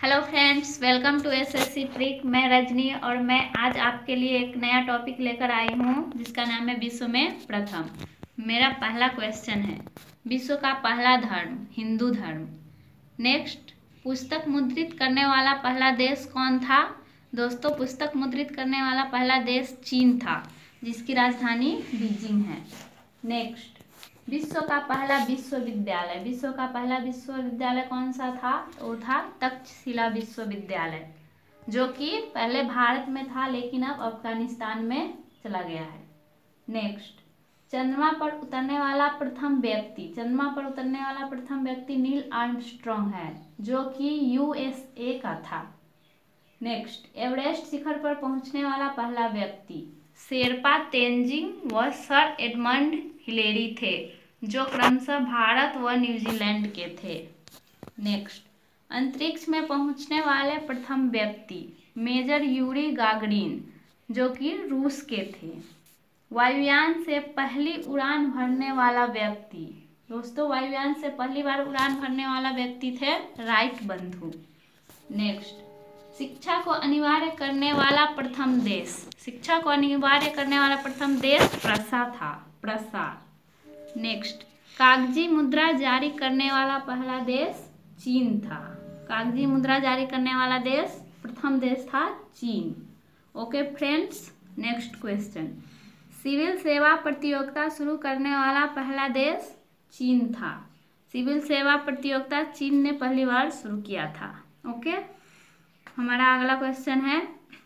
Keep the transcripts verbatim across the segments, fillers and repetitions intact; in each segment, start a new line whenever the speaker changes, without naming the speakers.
Hello friends, welcome to SSC trick. मैं रजनी और मैं आज आपके लिए एक नया टॉपिक लेकर आई हूँ जिसका नाम है विश्व में प्रथम। मेरा पहला क्वेश्चन है, विश्व का पहला धर्म हिंदू धर्म। नेक्स्ट, पुस्तक मुद्रित करने वाला पहला देश कौन था? दोस्तों, पुस्तक मुद्रित करने वाला पहला देश चीन था, जिसकी राजधानी बीजिंग है। नेक्स्ट, विश्व का पहला विश्वविद्यालय विश्व का पहला विश्वविद्यालय कौन सा था? वो था तक्षशिला विश्वविद्यालय, जो कि पहले भारत में था लेकिन अब अफगानिस्तान में चला गया है। नेक्स्ट, चंद्रमा पर उतरने वाला प्रथम व्यक्ति चंद्रमा पर उतरने वाला प्रथम व्यक्ति नील आर्मस्ट्रॉन्ग है, जो कि यूएसए का था। नेक्स्ट, एवरेस्ट शिखर पर पहुंचने वाला पहला व्यक्ति शेरपा तेंजिंग व सर एडमंड हिलेरी थे, जो क्रमशः भारत व न्यूजीलैंड के थे। नेक्स्ट, अंतरिक्ष में पहुंचने वाले प्रथम व्यक्ति मेजर यूरी गागरिन, जो कि रूस के थे। वायुयान से पहली उड़ान भरने वाला व्यक्ति दोस्तों वायुयान से पहली बार उड़ान भरने वाला व्यक्ति थे राइट बंधु। नेक्स्ट, शिक्षा को अनिवार्य करने वाला प्रथम देश शिक्षा को अनिवार्य करने वाला प्रथम देश प्रसा था प्रसा। नेक्स्ट, कागजी मुद्रा जारी करने वाला पहला देश चीन था कागजी मुद्रा जारी करने वाला देश प्रथम देश था China. Okay friends, next question, civil सेवा प्रतियोगिता शुरू करने वाला पहला देश चीन था सिविल सेवा प्रतियोगिता चीन ने पहली बार शुरू किया था। ओके, हमारा अगला क्वेश्चन है,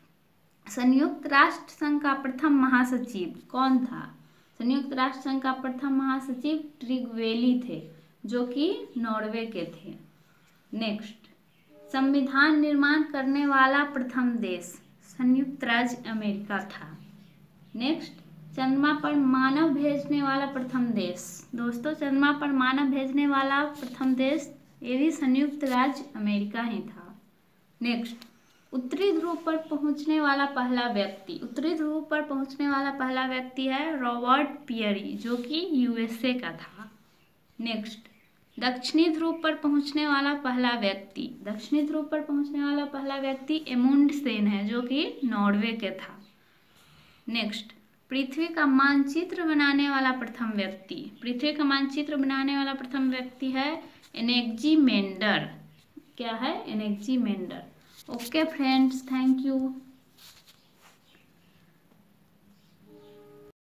संयुक्त राष्ट्र संघ का प्रथम महासचिव कौन था? संयुक्त राष्ट्र संघ का प्रथम महासचिव ट्रिगवेली थे, जो कि नॉर्वे के थे। नेक्स्ट, संविधान निर्माण करने वाला प्रथम देश संयुक्त राज्य अमेरिका था। नेक्स्ट, चंद्रमा पर मानव भेजने वाला प्रथम देश दोस्तों चंद्रमा पर मानव भेजने वाला प्रथम देश ये भी संयुक्त राज्य अमेरिका ही था। नेक्स्ट, उत्तरी ध्रुव पर पहुंचने वाला पहला व्यक्ति उत्तरी ध्रुव पर पहुंचने वाला पहला व्यक्ति है रॉबर्ट पियरी, जो कि यूएसए का था। नेक्स्ट, दक्षिणी ध्रुव पर पहुंचने वाला पहला व्यक्ति दक्षिणी ध्रुव पर पहुंचने वाला पहला व्यक्ति एमुंडसेन है, जो कि नॉर्वे के था। नेक्स्ट, पृथ्वी का मानचित्र बनाने वाला प्रथम व्यक्ति पृथ्वी का मानचित्र बनाने वाला प्रथम व्यक्ति है एनेग्जीमेंडर क्या है Anaximander. Okay friends, thank you.